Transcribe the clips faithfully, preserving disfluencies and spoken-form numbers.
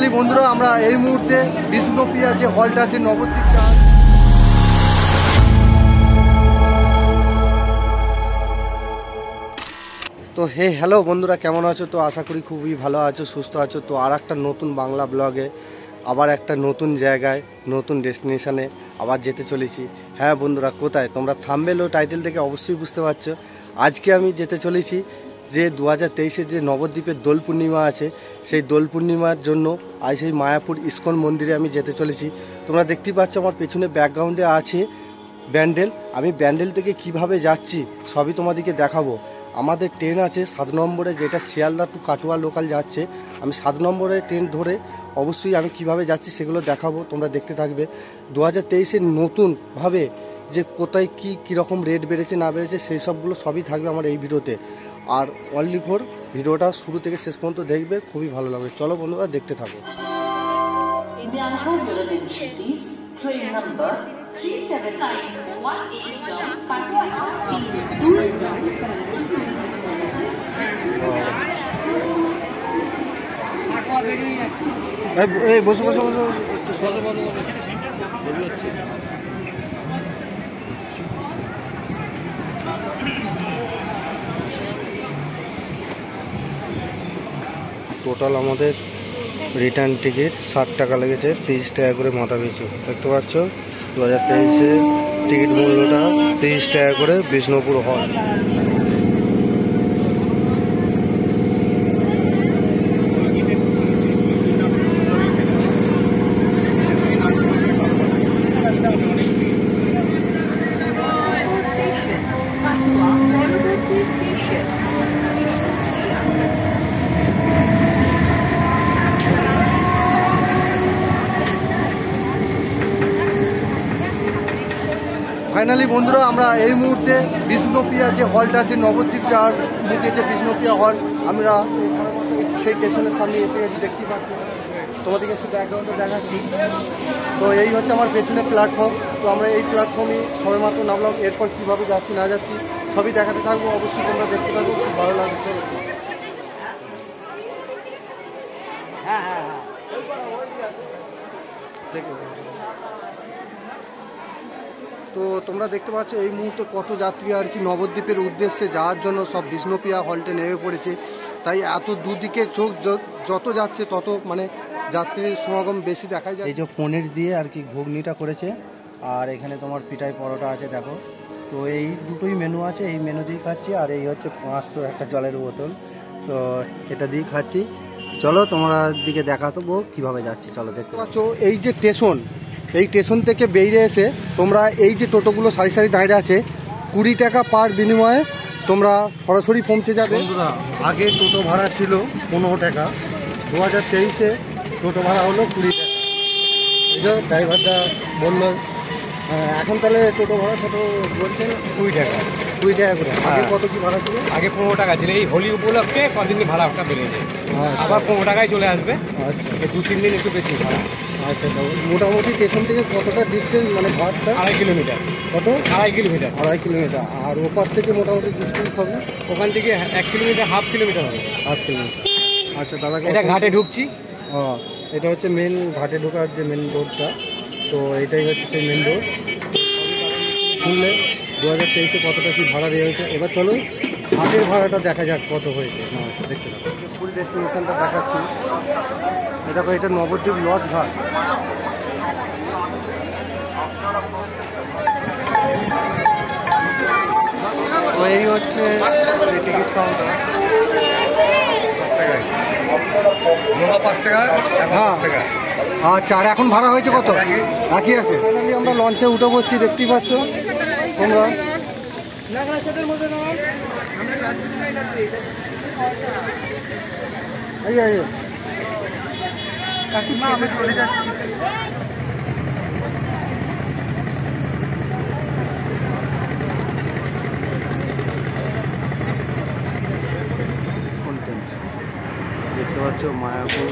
Finally বন্ধুরা আমরা এই মুহূর্তে বিষ্ণুপ্রিয়া যে হলটা আছে নবদ্বীপ চার তো হে হ্যালো বন্ধুরা, কেমন আছো? তো আশা করি খুবই ভালো আছো, সুস্থ আছো। তো আর একটা নতুন বাংলা ব্লগে আবার একটা নতুন জায়গায় নতুন ডেস্টিনেশনে আবার যেতে চলেছি। হ্যাঁ বন্ধুরা, কোথায়? তোমরা থাম্বনেল ও টাইটেল থেকে অবশ্যই বুঝতে পারছো। আজকে আমি যেতে চলেছি যে দু হাজার তেইশের যে নবদ্বীপের দোল পূর্ণিমা আছে, সেই দোল পূর্ণিমার জন্য আজ সেই মায়াপুর ইস্কন মন্দিরে আমি যেতে চলেছি। তোমরা দেখতেই পাচ্ছ আমার পেছনে ব্যাকগ্রাউন্ডে আছে ব্যান্ডেল। আমি ব্যান্ডেল থেকে কিভাবে যাচ্ছি সবই তোমাদেরকে দেখাবো। আমাদের ট্রেন আছে সাত নম্বরে, যেটা শিয়ালদা টু কাটোয়া লোকাল যাচ্ছে। আমি সাত নম্বরে ট্রেন ধরে অবশ্যই আমি কিভাবে যাচ্ছি সেগুলো দেখাবো, তোমরা দেখতে থাকবে। দু হাজার তেইশের নতুনভাবে যে কোথায় কী কীরকম রেট বেড়েছে না বেড়েছে সেই সবগুলো সবই থাকবে আমার এই ভিডিওতে। আর অনলি ফর ভিডিওটা শুরু থেকে শেষ পর্যন্ত দেখবে, খুবই ভালো লাগবে। চলো বন্ধুরা, দেখতে থাকো। এই বসো বসো বসো টোটাল আমাদের রিটার্ন টিকিট ষাট টাকা লেগেছে, তিরিশ টাকা করে মাথা পিছু। দেখতে পাচ্ছ দু হাজার তেইশে টিকিট মূল্যটা তিরিশ টাকা করে বিষ্ণুপুর হল। ফাইনালি বন্ধুরা আমরা এই মুহূর্তে বিষ্ণুপ্রিয়া যে হলটা আছে নবদ্বীপ যাওয়ার মুখে যে বিষ্ণুপ্রিয়া হল, আমরা সেই স্টেশনের সামনে এসে গেছি। দেখতে পাচ্ছি, তোমাদেরকে একটু ব্যাকগ্রাউন্ডে দেখাচ্ছি। তো এই হচ্ছে আমার পেছনে প্ল্যাটফর্ম। তো আমরা এই প্ল্যাটফর্মে সবেমাত্র নামলাম, এরপর কীভাবে যাচ্ছি না যাচ্ছি সবই দেখাতে থাকবো। অবশ্যই তোমরা দেখতে থাকবো, খুব ভালো লাগবে। চলো। হ্যাঁ হ্যাঁ হ্যাঁ ঠিক আছে। তো তোমরা দেখতে পাচ্ছ এই মুহূর্তে কত যাত্রী আর কি নবদ্বীপের উদ্দেশ্যে যাওয়ার জন্য সব বিষ্ণুপ্রিয়া হলটে নেমে পড়েছে। তাই এত দুদিকে চোখ যত যাচ্ছে তত মানে যাত্রীর সমাগম বেশি দেখা যায়। এই যে পনির দিয়ে আর কি ঘুগনিটা করেছে, আর এখানে তোমার পিঠাই পরোটা আছে দেখো। তো এই দুটোই মেনু আছে, এই মেনু দিয়েই খাচ্ছি। আর এই হচ্ছে পাঁচশো একটা জলের বোতল, তো এটা দিয়েই খাচ্ছি। চলো তোমরা দিকে দেখাতো কীভাবে যাচ্ছি, চলো। দেখতে পাচ্ছ এই যে স্টেশন, এই স্টেশন থেকে বেরিয়ে এসে তোমরা এই যে টোটোগুলো সারি সারি দাঁড়িয়ে আছে, কুড়ি টাকা পার বিনিময়ে তোমরা সরাসরি পৌঁছে যাবে। বন্ধুরা আগে টোটো ভাড়া ছিল পনেরো টাকা, দু হাজার তেইশে টোটো ভাড়া হলো কুড়ি টাকা। এই যে ড্রাইভারটা বললো এখন তাহলে টোটো ভাড়া ছোটো বলছেন কুড়ি টাকা কুড়ি টাকা করে। আগে কত কি ভাড়া ছিল? আগে পনেরো টাকা ছিল, এই হোলি উপলক্ষে কদিন ভাড়াটা বেড়েছে, আবার পনেরো টাকায় চলে আসবে। আচ্ছা, দু তিন দিন একটু বেশি ভাড়া। আচ্ছা, মোটামুটি স্টেশন থেকে কতটা ডিস্টেন্স, মানে ঘরটা? আড়াই কিলোমিটার। কত? আড়াই কিলোমিটার। আড়াই কিলোমিটার। আর ওপার থেকে মোটামুটি ডিস্টেন্স হবে? ওখান থেকে এক কিলোমিটার, হাফ কিলোমিটার হবে। Half kilometre. আচ্ছা দাদা, এটা ঘাটে ঢুকছি। ও, এটা হচ্ছে মেন ঘাটে ঢোকার যে মেন রোডটা। তো এটাই হচ্ছে সেই মেন রোড। শুনলে দু হাজার তেইশে কতটা কি ভাড়া দেওয়া হয়েছে। এবার চলো ঘাটের ভাড়াটা দেখা যাক কত হয়েছে। দেখতে পাবো ফুল ডেস্টিনেশনটা দেখাচ্ছি। দেখো এটা নবদ্বীপ লজ ঘাট। তো এই হচ্ছে সেই টিকিট কাউন্টার। হ্যাঁ আচ্ছা, আর এখন ভাড়া হয়েছে কত? একই আছে। ফাইনালি আমরা লঞ্চে উঠে পড়ছি, দেখতেই পাচ্ছ তোমরা। এই আমি চলে যাচ্ছি। দেখতে পাচ্ছ মায়াপুর।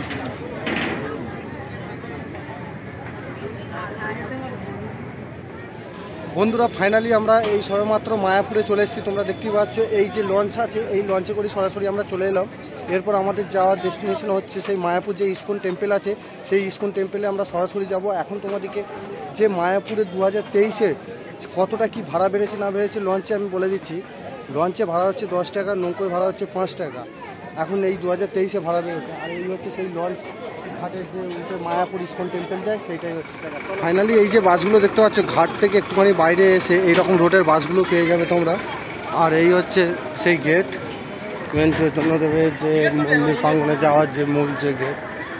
বন্ধুরা ফাইনালি আমরা এই সবেমাত্র মায়াপুরে চলে এসেছি। তোমরা দেখতেই পাচ্ছ এই যে লঞ্চ আছে, এই লঞ্চে করে সরাসরি আমরা চলে এলাম। এরপর আমাদের যাওয়ার ডেস্টিনেশন হচ্ছে সেই মায়াপুর যে ইস্কন টেম্পল আছে, সেই ইস্কন টেম্পলে আমরা সরাসরি যাব। এখন তোমাদেরকে যে মায়াপুরে দু হাজার তেইশে কতটা কি ভাড়া বেড়েছে না বেড়েছে লঞ্চে আমি বলে দিচ্ছি। লঞ্চে ভাড়া হচ্ছে দশ টাকা, নৌকোয় ভাড়া হচ্ছে পাঁচ টাকা। এখন এই দু হাজার তেইশে ভাড়া বেড়েছে। আর এই হচ্ছে সেই লঞ্চ ঘাটের যে উঠে মায়াপুর ইস্কন টেম্পল যায়, সেইটাই হচ্ছে জায়গা। ফাইনালি এই যে বাসগুলো দেখতে পাচ্ছ, ঘাট থেকে একটুখানি বাইরে এসে এইরকম রোডের বাসগুলো পেয়ে যাবে তোমরা। আর এই হচ্ছে সেই গেট, মেন চৈতন্যদেবের যে মন্দির প্রাঙ্গণে যাওয়ার যে মূল যে গেট।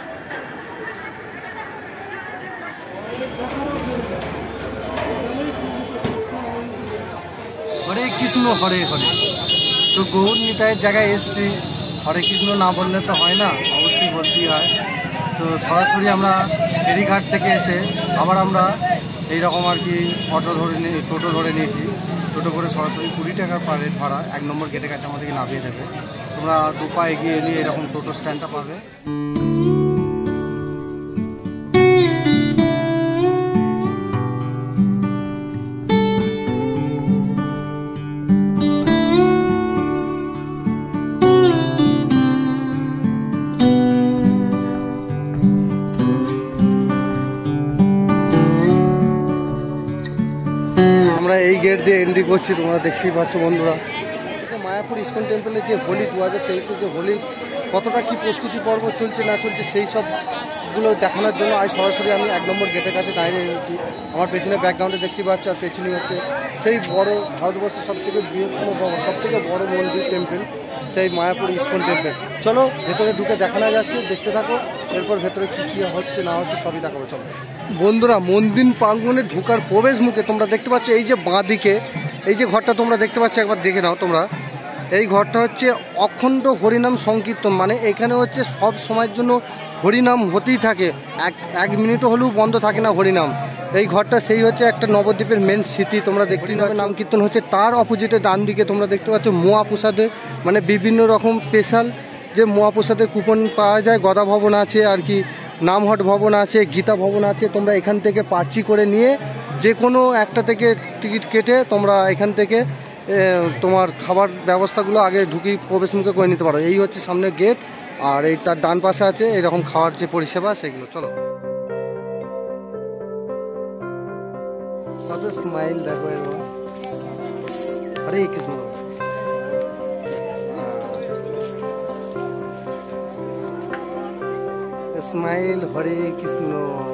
হরে কৃষ্ণ হরে হরে। তো গৌর নিতাইয়ের জায়গায় এসছি, হরে কৃষ্ণ না বললে তো হয় না, অবশ্যই বলতেই হয়। তো সরাসরি আমরা ফেরিঘাট থেকে এসে আবার আমরা এইরকম আর কি অটো ধরে নিয়ে টোটো ধরে নিয়েছি। টোটো করে সরাসরি কুড়ি টাকার পার রেট ভাড়া এক নম্বর গেটের কাছে আমাদেরকে নামিয়ে দেবে। তোমরা দু পা এগিয়ে নিয়ে এরকম টোটো স্ট্যান্ডটা পাবে। আমরা এই গেট দিয়ে এন্ট্রি করছি, তোমরা দেখতেই পাচ্ছ বন্ধুরা। মায়াপুর ইস্কন টেম্পলে যে হোলি দু হাজার তেইশে যে হোলি কতটা কি প্রস্তুতি পর্ব চলছে না চলছে সেই সবগুলো দেখানোর জন্য আজ সরাসরি আমি এক নম্বর গেটের কাছে দাঁড়িয়ে রয়েছি। আমার পেছনে ব্যাকগ্রাউন্ডে দেখতে পাচ্ছ, আর পেছনে হচ্ছে সেই বড় ভারতবর্ষের সব থেকে বৃহত্তম সব থেকে বড় মন্দির টেম্পল, সেই মায়াপুর ইস্কন টেম্পল। চলো ভেতরে ঢুকে দেখানো যাচ্ছে, দেখতে থাকো। এরপর ভেতরে কী কী হচ্ছে না হচ্ছে সবই দেখাবো। চলো বন্ধুরা, মন্দির প্রাঙ্গণে ঢোকার প্রবেশ মুখে তোমরা দেখতে পাচ্ছ এই যে বাঁ দিকে এই যে ঘরটা তোমরা দেখতে পাচ্ছ, একবার দেখে নাও তোমরা। এই ঘরটা হচ্ছে অখণ্ড হরিনাম সংকীর্তন, মানে এখানে হচ্ছে সব সময়ের জন্য হরিনাম হতেই থাকে, এক এক মিনিটও হলেও বন্ধ থাকে না হরিনাম। এই ঘরটা সেই হচ্ছে একটা নবদ্বীপের মেন স্মৃতি, তোমরা দেখতেই পাবে। নাম কীর্তন হচ্ছে তার অপোজিটে ডান দিকে তোমরা দেখতে পাচ্ছ মহাপ্রসাদের, মানে বিভিন্ন রকম স্পেশাল যে মহাপ্রসাদের কুপন পাওয়া যায়। গদা ভবন আছে আর কি, নামহট ভবন আছে, গীতা ভবন আছে। তোমরা এখান থেকে পার্চি করে নিয়ে যে কোনো একটা থেকে টিকিট কেটে তোমরা এখান থেকে তোমার খাবার ব্যবস্থাগুলো আগে ঢুকি প্রবেশ মুখে করে নিতে পারো। এই হচ্ছে সামনে গেট, আর এই তার ডান পাশে আছে এরকম খাওয়ার যে পরিষেবা সেগুলো। চলো কত স্মাইল দেখো, হরে কৃষ্ণ। স্মাইল হরে কৃষ্ণ।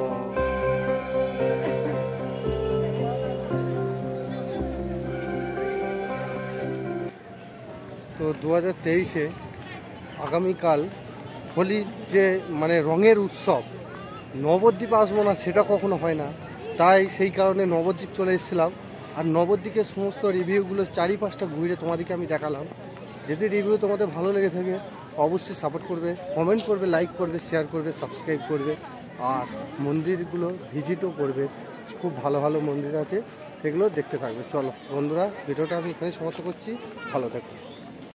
তো দু হাজার তেইশে আগামীকাল হোলির যে মানে রঙের উৎসব, নবদ্বীপ আসবো না সেটা কখনো হয় না, তাই সেই কারণে নবদ্বীপ চলে এসেছিলাম। আর নবদ্বীপের সমস্ত রিভিউগুলো চারি পাঁচটা ঘুরে তোমাদেরকে আমি দেখালাম। যদি রিভিউ তোমাদের ভালো লেগে থাকে অবশ্যই সাপোর্ট করবে, কমেন্ট করবে, লাইক করবে, শেয়ার করবে, সাবস্ক্রাইব করবে, আর মন্দিরগুলো ভিজিটও করবে। খুব ভালো ভালো মন্দির আছে, সেগুলো দেখতে থাকবে। চলো বন্ধুরা, ভিডিওটা আমি এখানে সমাপ্ত করছি, ভালো থাকবে।